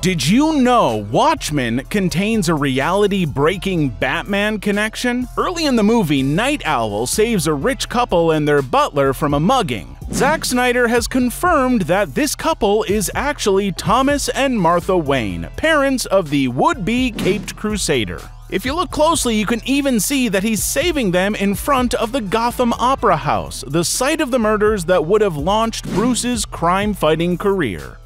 Did you know Watchmen contains a reality-breaking Batman connection? Early in the movie, Nite Owl saves a rich couple and their butler from a mugging. Zack Snyder has confirmed that this couple is actually Thomas and Martha Wayne, parents of the would-be Caped Crusader. If you look closely, you can even see that he's saving them in front of the Gotham Opera House, the site of the murders that would have launched Bruce's crime-fighting career.